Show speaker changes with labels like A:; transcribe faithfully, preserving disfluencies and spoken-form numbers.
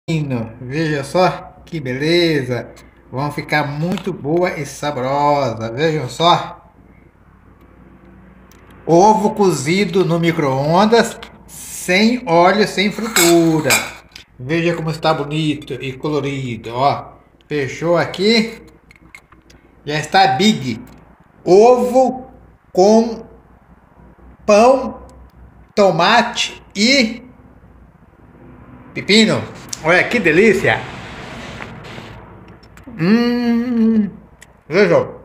A: Veja só que beleza. Vão ficar muito boa e saborosa. Vejam só. Ovo cozido no micro-ondas, sem óleo, sem fritura. Veja como está bonito e colorido, ó. Fechou aqui. Já está big. Ovo com pão, tomate e pepino. Olha que delícia. Hum. Vejam.